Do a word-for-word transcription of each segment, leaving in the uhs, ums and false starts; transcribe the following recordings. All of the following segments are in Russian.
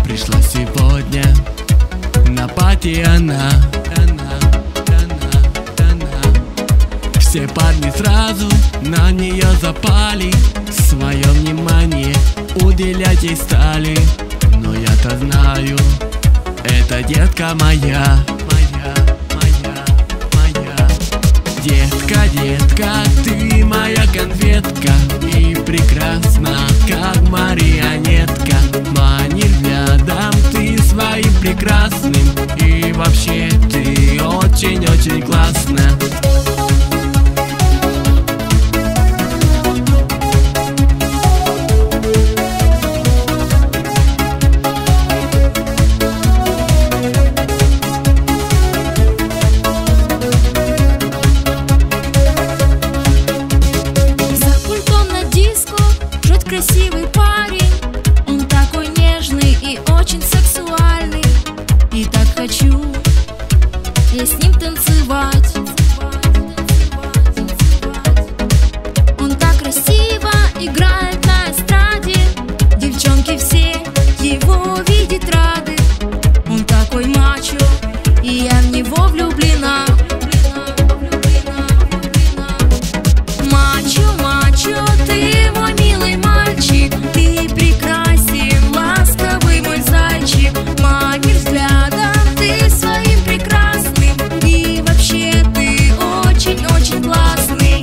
Пришла сегодня на пати она, она, она, она. Все парни сразу на нее запали, свое внимание уделять ей стали. Но я-то знаю, это детка моя, моя, моя, моя. Детка, детка, ты моя конфетка, и прекрасна, как марионетка. Манишь взглядом ты своим прекрасным, и вообще ты очень-очень классная. Красивый парень, он такой нежный и очень сексуальный. И так хочу я с ним танцевать. Он так красиво играет на эстраде, девчонки все его видеть рады. Он такой мачо, и я в него влюблена. Мачо, мачо, ты мой милый мальчик, ты прекрасен, ласковый мой зайчик. Манишь взглядом ты своим прекрасным, и вообще ты очень-очень классный.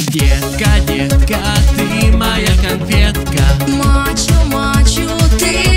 Детка, детка, ты моя конфетка. Мачо, мачо, ты